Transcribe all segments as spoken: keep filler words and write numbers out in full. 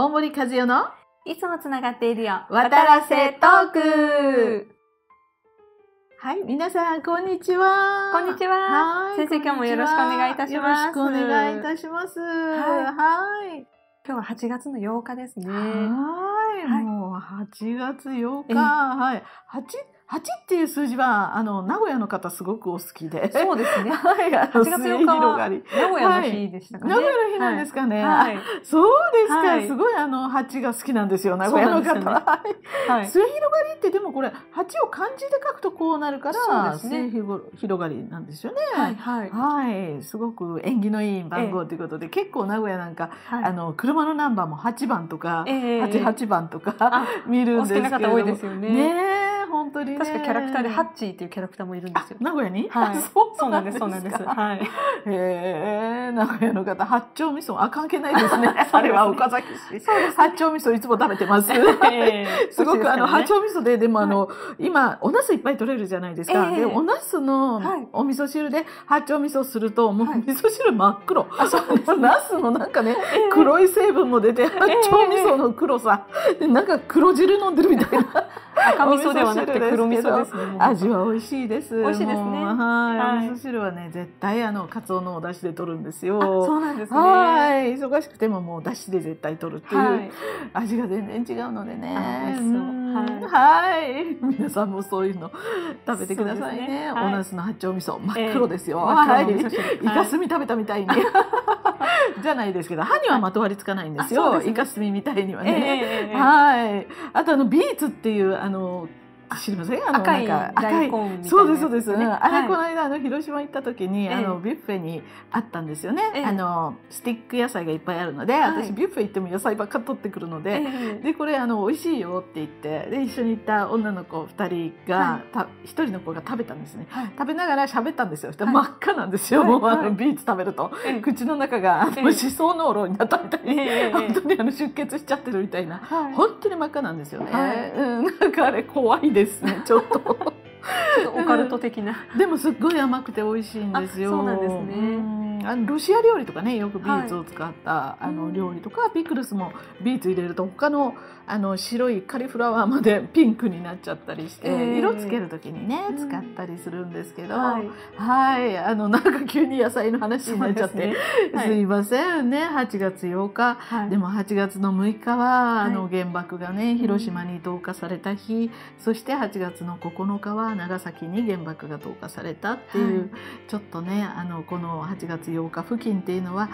大森和代のいつもつながっているよ。 渡らせトーク。はい、皆さんこんにちは。 こんにちは。 はい、 先生、今日もよろしくお願いいたします。 よろしくお願いいたします。はい。はい、 今日ははちがつのようかですね。 はい、 はい、 もうはちがつようか。はい。はちはちっていう数字はあの名古屋の方すごくお好きで、 そうですね。 はい、はちがつようかは名古屋の日でしたかね。 名古屋の日なんですかね。 はい、 そうですか、 はい、 すごいあのはちが好きなんですよ、名古屋の方。はい。末広がりってでもこれはちを漢字で書くとこうなるから、末広がりなんですよね。 はいはいはい、すごく縁起のいい番号ということで、結構名古屋なんかあの車のナンバーもはちばんとかはちはちばんとか見るんですけど、 お好きな方多いですよね。 ね。本当にね、 確かキャラクターでハッチーっていうキャラクターもいるんですよ。 名古屋に？ はい。そうなんです、そうなんです。はい。 へえ、名古屋の方、八丁味噌、あ、関係ないですね。あれは岡崎市。八丁味噌いつも食べてます。すごくあの八丁味噌で、でもあの今お茄子いっぱい取れるじゃないですか。で、お茄子のお味噌汁で八丁味噌すると、もう味噌汁真っ黒。茄子のなんかね、黒い成分も出て、八丁味噌の黒さ、なんか黒汁飲んでるみたいな。 赤味噌ではなくて黒味噌ですね。 味は美味しいです。 美味しいですね。 はい。お味噌汁はね、絶対あのカツオのお出汁で取るんですよ。 そうなんですね。 はい。忙しくてももう出汁で絶対取るっていう味が全然違うのでね。はい。皆さんもそういうの食べてくださいね。お茄子の八丁味噌真っ黒ですよ。はい。イカスミ食べたみたいに。じゃないですけど、歯にはまとわりつかないんですよ。イカスミみたいにはね。はい。あとあのビーツっていうあの知りません？あの赤い大根みたいな。 そうですそうです。あれこの間あの広島行った時にあのビュッフェにあったんですよね。あのスティック野菜がいっぱいあるので、私ビュッフェ行っても野菜ばっか取ってくるので、でこれあの美味しいよって言ってで一緒に行った女の子ふたりが一人の子が食べたんですね。食べながら喋ったんですよ。真っ赤なんですよ。もうあのビーツ食べると口の中が歯槽膿漏になったみたいに本当にあの出血しちゃってるみたいな本当に真っ赤なんですよね。なんかあれ怖いです。ですね、ちょっとちょっとオカルト的なでもすっごい甘くて美味しいんですよ。 そうなんですね。 あのロシア料理とかね、よくビーツを使った、はい、あの料理とかピクルスもビーツ入れると他のあの白いカリフラワーまでピンクになっちゃったりして、えー、色つける時にね使ったりするんですけど、はい、はい、あのなんか急に野菜の話になっちゃって、ね、はい、すいませんね。はちがつようか、はい、でもはちがつのむいかは、はい、あの原爆がね広島に投下された日、うん、そしてはちがつのここのかは長崎に原爆が投下されたっていう、はい、ちょっとねあのこのはちがつようか付近っていうのは、はい、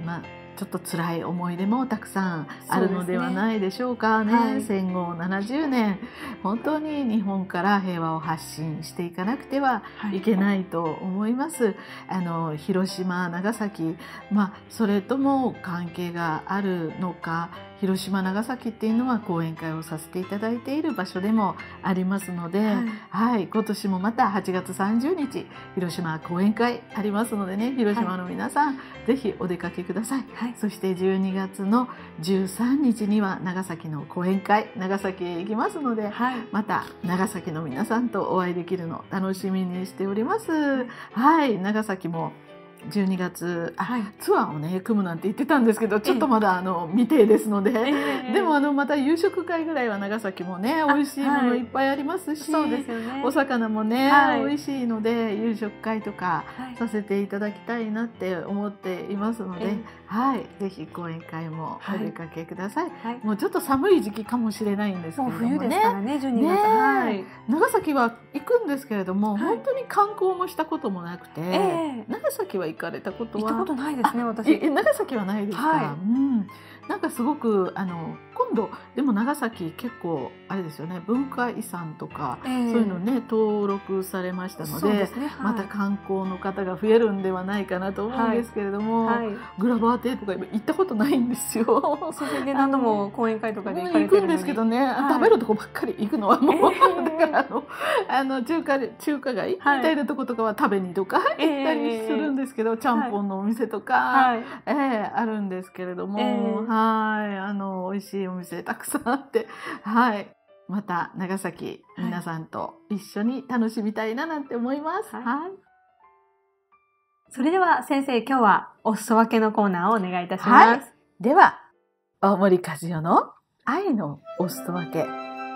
まあちょっと辛い思い出もたくさんあるのではないでしょうかね。はい、戦後ななじゅうねん本当に日本から平和を発信していかなくてはいけないと思います。はい、あの広島長崎、まあ、それとも関係があるのか。広島長崎っていうのは講演会をさせていただいている場所でもありますので、はい、はい、今年もまたはちがつさんじゅうにち広島講演会ありますのでね、広島の皆さん、はい、ぜひお出かけください。はい、そしてじゅうにがつのじゅうさんにちには長崎の講演会長崎へ行きますので、はい、また長崎の皆さんとお会いできるのを楽しみにしております。はい、長崎もじゅうにがつあ、はい、ツアーをね組むなんて言ってたんですけどちょっとまだあの未定ですので、えー、でもあのまた夕食会ぐらいは長崎もね美味しいものいっぱいありますし、はい、そうですよね、お魚もね、はい、美味しいので夕食会とかさせていただきたいなって思っていますので、はい、はい、ぜひ講演会もお出かけください。はい、もうちょっと寒い時期かもしれないんですけれどもね、 もう冬ですからね、じゅうにがつ、はい、 長崎は行くんですけれども、はい、本当に観光もしたこともなくて、えー、長崎は行かれたことは？ 行ったことないですね、私。 え、長崎はないですか？はい、うん、なんかすごくあの今度でも長崎結構あれですよね、文化遺産とか、えー、そういうのね登録されましたの で, で、ね、はい、また観光の方が増えるんではないかなと思うんですけれども、はいはい、グラバー亭とか行ったことないんですよ。 それで何度も講演会とかで行かれてるのに行くんですけどね、はい、食べるとこばっかり行くのはもう、えー、だからあのあの中華中華街みたいなとことかは食べにとか行ったりするんですけど、えー、ちゃんぽんのお店とか、はい、えー、あるんですけれども、えー、はいあの美味しいお店たくさんあって、はい、また長崎、はい、皆さんと一緒に楽しみたいななんて思います。はい、はい、 それでは先生、今日はお裾分けのコーナーをお願いいたします。 はい、では大森和代の愛のおすそ分け。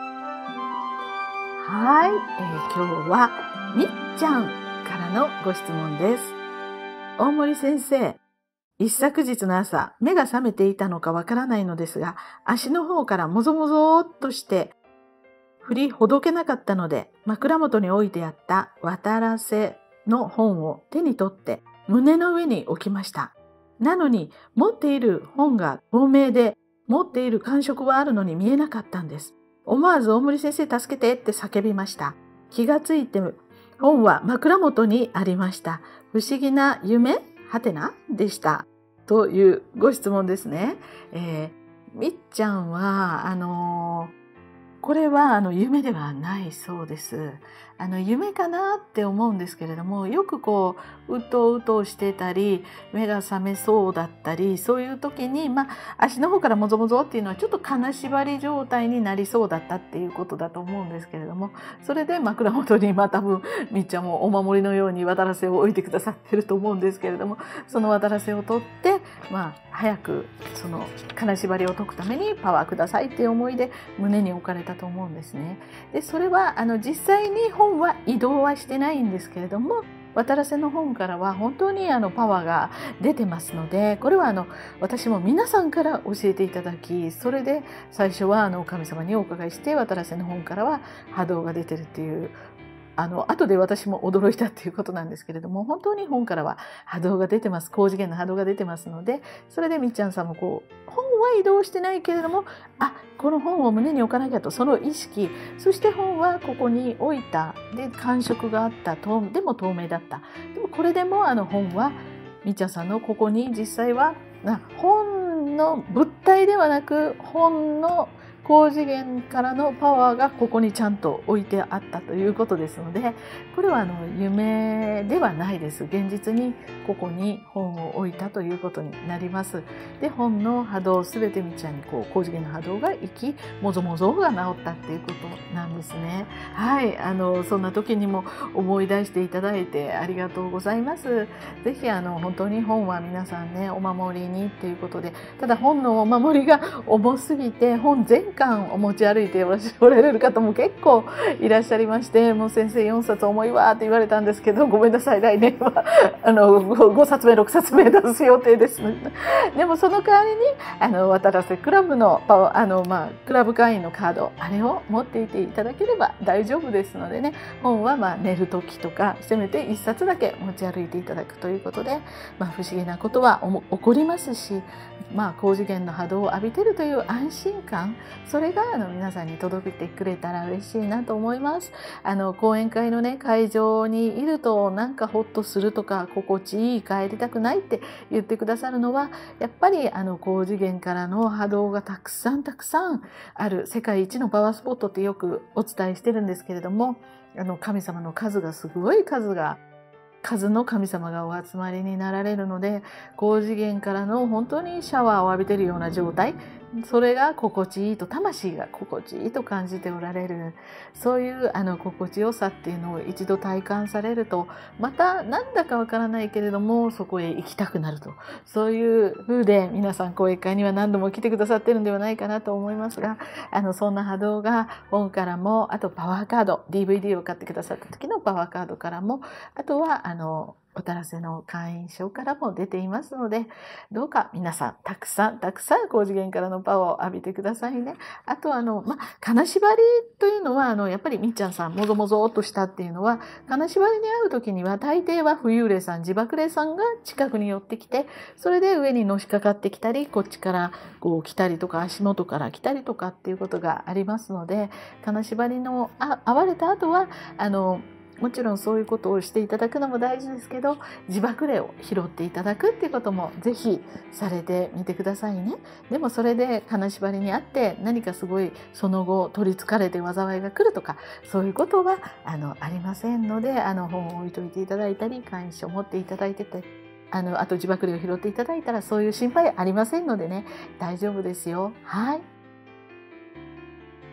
はい、えー、今日はみっちゃんからのご質問です。大森先生、一昨日の朝、目が覚めていたのかわからないのですが、足の方からもぞもぞーっとして振りほどけなかったので、枕元に置いてあった渡らせの本を手に取って胸の上に置きました。なのに持っている本が透明で、持っている感触はあるのに見えなかったんです。思わず大森先生助けてって叫びました。気がついて本は枕元にありました。不思議な夢はてなでした。というご質問ですね。えー、みっちゃんは、あのーこれはあの夢ではないそうです。あの夢かなって思うんですけれども、よくこううとうとしてたり目が覚めそうだったり、そういう時に、まあ、足の方からもぞもぞっていうのはちょっと金縛り状態になりそうだったっていうことだと思うんですけれども、それで枕元に、まあ多分みっちゃんもお守りのように渡らせを置いてくださってると思うんですけれども、その渡らせを取って、まあ早くその金縛りを解くためにパワーくださいっていう思いで胸に置かれたと思うんですね。でそれはあの実際に本は移動はしてないんですけれども、渡らせの本からは本当にあのパワーが出てますので、これはあの私も皆さんから教えていただき、それで最初はあの神様にお伺いして、渡らせの本からは波動が出てるっていう、あの後で私も驚いたっていうことなんですけれども、本当に本からは波動が出てます。高次元の波動が出てますので、それでみっちゃんさんもこう本は移動してないけれども、あ、この本を胸に置かなきゃと、その意識、そして本はここに置いた、で感触があった、でも透明だった。でもこれでもあの本はみっちゃんさんのここに実際は本の物体ではなく、本の高次元からのパワーがここにちゃんと置いてあったということですので、これはあの夢ではないです。現実にここに本を置いたということになります。で、本の波動すべてみっちゃんにこう高次元の波動が行き、もぞもぞが治ったっていうことなんですね。はい、あのそんな時にも思い出していただいてありがとうございます。ぜひあの本当に本は皆さんね、お守りにっていうことで、ただ本のお守りが重すぎて本全巻お持ち歩いておられる方も結構いらっしゃいまして、もう先生よんさつ重いわって言われたんですけど、ごめんなさい、来年はあの ごさつめろくさつめ出す予定です。でもその代わりにあの渡らせクラブのあの、まあ、クラブ会員のカード、あれを持っていていただければ大丈夫ですのでね、本はまあ寝る時とかせめていっさつだけ持ち歩いていただくということで、まあ、不思議なことは起こりますし、まあ、高次元の波動を浴びているという安心感、それがあの皆さんに届けてくれたら嬉しいなと思います。あの講演会のね、会場にいるとなんかホッとするとか、心地いい、帰りたくないって言ってくださるのは、やっぱりあの高次元からの波動がたくさんたくさんある世界一のパワースポットってよくお伝えしてるんですけれども、あの神様の数がすごい数が数の神様がお集まりになられるので、高次元からの本当にシャワーを浴びているような状態、それが心地いいと、魂が心地いいと感じておられる、そういうあの心地よさっていうのを一度体感されると、またなんだかわからないけれどもそこへ行きたくなると、そういう風で皆さん講演会には何度も来てくださってるんではないかなと思いますが、あのそんな波動が本からも、あとパワーカード ディーブイディー を買ってくださった時のパワーカードからも、あとはあの渡らせの会員証からも出ていますので、どうか皆さんたくさんたくさん高次元からのパワーを浴びてくださいね。あとあの、まあ、金縛りというのはあのやっぱりみっちゃんさんもぞもぞっとしたっていうのは、金縛りに遭う時には大抵は浮遊霊さん、自爆霊さんが近くに寄ってきて、それで上にのしかかってきたり、こっちからこう来たりとか、足元から来たりとかっていうことがありますので、金縛りのあ遭われた後はあのもちろんそういうことをしていただくのも大事ですけど、自爆霊を拾っていただくっていうこともぜひされてみてくださいね。でもそれで金縛りにあって何かすごいその後取りつかれて災いが来るとか、そういうことはあのありませんので、あの本を置いといていただいたり、会員証を持っていただいてて、あのあと自爆霊を拾っていただいたらそういう心配ありませんのでね、大丈夫ですよ。はい。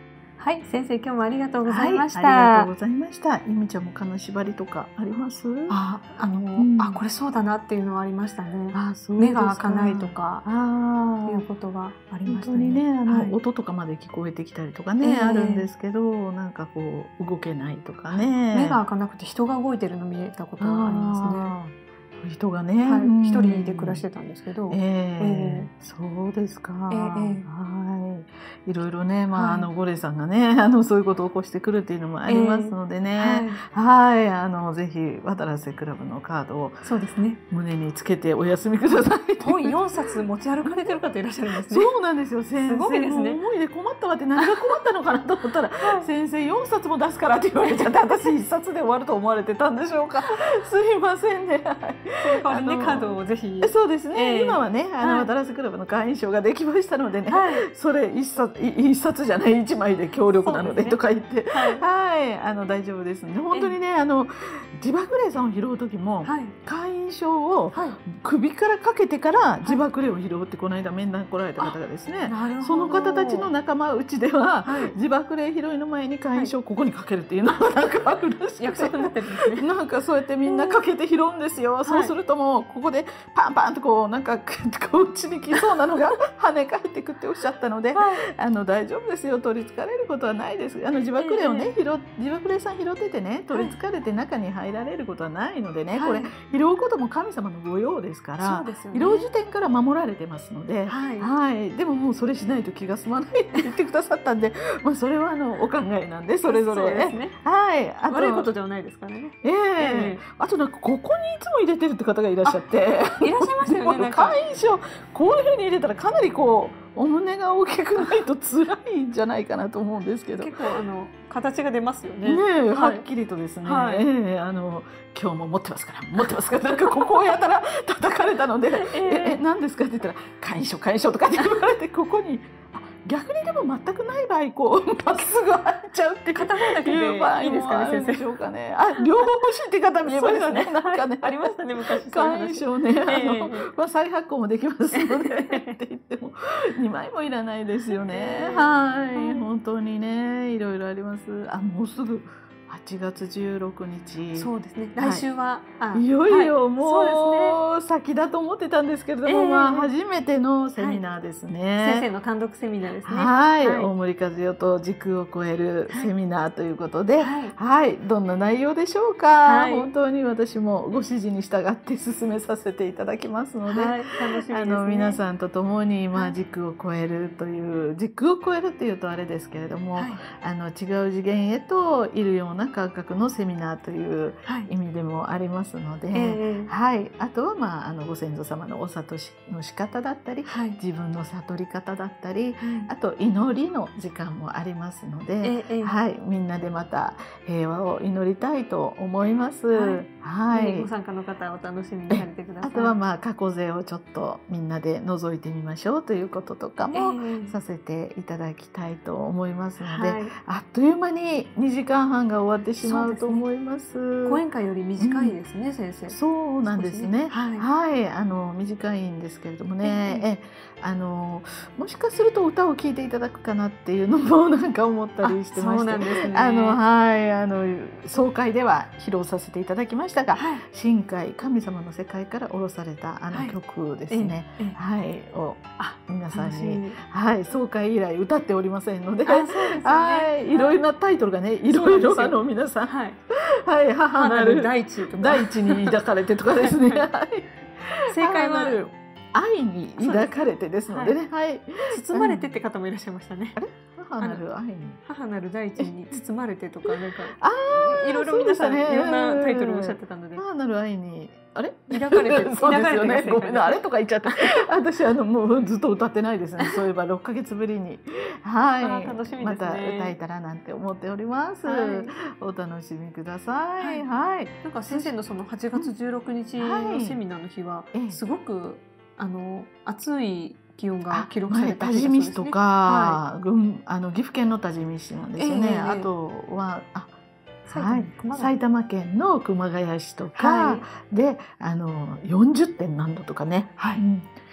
はい、先生今日もありがとうございました。 はい、ありがとうございました。ゆみちゃんも金縛りとかあります？ あ、あの、 うん、 あ、これそうだなっていうのはありましたね。 あ、そうですか。 目が開かないとか、 あいうことがありましたね。 本当にね、あの、 はい、 音とかまで聞こえてきたりとかね、えー、あるんですけど、なんかこう動けないとかね。 目が開かなくて人が動いてるの見えたことがありますね。 人がね、 はい、一人で暮らしてたんですけど、 えーえー、そうですか、 えー、 はい、いろいろね、まあ、はい、あのゴレさんがね、あのそういうことを起こしてくるっていうのもありますのでね、えー、はい、はい、あのぜひ渡良瀬クラブのカードをそうですね、 胸につけてお休みください。 本よんさつ持ち歩かれてる方いらっしゃるんですね。 そうなんですよ。先生、すごいですね。思いで困ったわって、何が困ったのかなと思ったら、はい、先生よんさつも出すからって言われちゃって、私いっさつで終わると思われてたんでしょうか。すいませんね。 その代わりね、カードをぜひ。 そうですね。えー、今はね、あの渡良瀬クラブの会員証ができましたのでね、はい、それ一冊一冊じゃない一枚で強力なので、ね、とか言って、はい、はい、あの大丈夫ですね。本当にね、あの自爆霊さんを拾う時も、はい、会員証を首からかけてから自爆霊を拾うってこの間面談来られた方がですね、その方たちの仲間うちでは、はい、自爆霊拾いの前に会員証をここにかけるっていうのがなんかあるらしくて、 約束になってるんですね。 なんかそうやってみんなかけて拾うんですよ。そうするともうここでパンパンとこうなんかこっちに来そうなのが跳ね返ってくっておっしゃったので、はい、あの大丈夫ですよ、取りつかれることはないです。あの自爆霊をね、えー、拾自爆霊さん拾っててね、取りつかれて中に入られることはないのでね、はい、これ拾うことも神様のご用ですから、そうですよね、拾う時点から守られてますので、はい、はい、でももうそれしないと気が済まないって言ってくださったんで、まあそれはあのお考えなんでそれぞれね、ね、はい、 あと悪いことではないですからね。 えー、えー、あとなんかここにいつも入れてるって方がいらっしゃって、 いらっしゃいましたよね。 会員証こういうふうに入れたらかなりこうお胸が大きくないと辛いんじゃないかなと思うんですけど、 結構あの形が出ますよね。 ねえ、はい、はっきりとですね、はい、えー、あの今日も持ってますから持ってますからなんかここをやたら叩かれたのでえー、え何ですかって言ったら会員証会員証とかって言われてここに。逆にでも全くない場合こうまっすぐ入っちゃうって片方だけでいいですかね、先生。 でしょうかね。あ、両方欲しいって方見えましたね。なんかね、 ありましたね昔。 会員証ね、あのまあ再発行もできますのでって言ってもにまいもいらないですよね。はい、本当にね、いろいろあります。あ、もうすぐはちがつじゅうろくにち。 そうですね。来週は、 はい、いよいよもう先だと思ってたんですけれども、まあ初めてのセミナーですね。 先生の単独セミナーですね。 はい、大森和代と時空を超えるセミナーということで、はい、どんな内容でしょうか。本当に私もご指示に従って進めさせていただきますので、楽しみですね。あの皆さんと共にまあ時空を超えるという時空を超えるっていうとあれですけれども、あの違う次元へといるような感覚のセミナーという意味でもありますので、はい、えーはい、あとは、まあ、あのご先祖様のお悟しの仕方だったり、はい、自分の悟り方だったり、はい、あと祈りの時間もありますので、えー、はい、みんなでまた平和を祈りたいと思います。はいはい、ご参加の方はお楽しみにされてください。 あとは、まあ、過去勢をちょっとみんなで覗いてみましょうということとかもさせていただきたいと思いますので、えーはい、あっという間ににじかんはんが終わってしまうと思います。 講演会より短いですね、うん、先生。 そうなんですね。ね、はい、はい、あの短いんですけれどもね、ええ、あのもしかすると歌を聴いていただくかなっていうのもなんか思ったりしてまして、そうなんですね。あのはいあの総会では披露させていただきましたが、はい、新海神様の世界から降ろされたあの曲ですね。はい、はい、をあ皆さんにはい総会以来歌っておりませんので、あ、そうですよね、はい、いろいろなタイトルがね、いろいろあの皆さん、はい、はい、母なる大地とか大地に抱かれてとかですね。 正解は愛に抱かれてですのでね、はい、 包まれてって方もいらっしゃいましたね。 あれ、母なる愛に、 母なる大地に包まれてとか、なんかいろいろ皆さんいろんなタイトルをおっしゃってたので、 母なる愛にあれ抱かれて、 そうですよね。ごめんな、あれとか言っちゃった。私あのもうずっと歌ってないですね。そういえばろっかげつぶりに、はい、 楽しみですね。 また歌えたらなんて思っております。はい、お楽しみください。はい。 なんか先生のそのはちがつじゅうろくにちのセミナーの日はすごくあの暑い気温が記録された日ですね。多治見市とか、はい、群あの岐阜県の多治見市なんですよね。えー、あとはあ。はい、埼玉県の熊谷市とか、はい、であのよんじゅってんなんどとかね、はい、うん、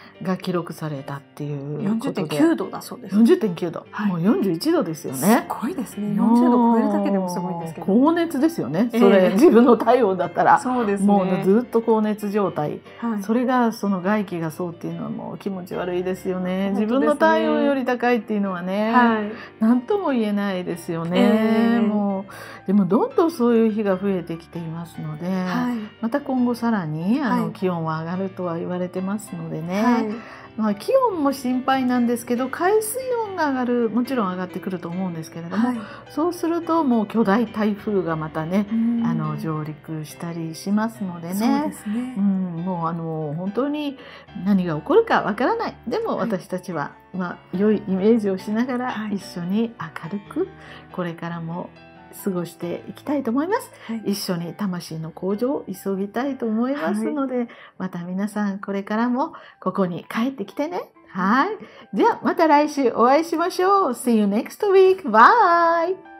が記録されたっていうよんじゅってんきゅうどだそうです。 よんじゅってんきゅうど、 はい、 もうよんじゅういちどですよね。 すごいですね。よんじゅうど超えるだけでもすごいんですけど。 高熱ですよね。それ、 えー、 自分の体温だったら、 そうですね、 もうずっと高熱状態。 はい、 それがその外気がそうっていうのはもう気持ち悪いですよね。 ね、 自分の体温より高いっていうのはね、はい、なんとも言えないですよね。えー、もうでもどんどんそういう日が増えてきていますので、はい、また今後さらにあの、はい、気温は上がるとは言われてますのでね。はい、まあ、気温も心配なんですけど、海水温が上がる、もちろん上がってくると思うんですけれども、はい、そうするともう巨大台風がまたね、あの上陸したりしますのでね。 そうですね、 うん、もうあの本当に何が起こるかわからない。でも私たちは、はい、まあ、良いイメージをしながら一緒に明るくこれからも過ごしていきたいと思います、はい、一緒に魂の向上を急ぎたいと思いますので、はい、また皆さんこれからもここに帰ってきてね。はい。ではまた来週お会いしましょう。See you next week. Bye!